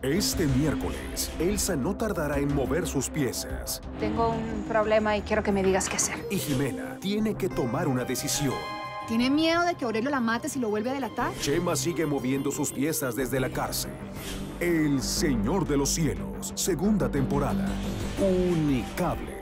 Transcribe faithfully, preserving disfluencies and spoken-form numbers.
Este miércoles, Elsa no tardará en mover sus piezas. Tengo un problema y quiero que me digas qué hacer. Y Jimena tiene que tomar una decisión. ¿Tiene miedo de que Aurelio la mate si lo vuelve a delatar? Chema sigue moviendo sus piezas desde la cárcel. El Señor de los Cielos, segunda temporada. Unicable.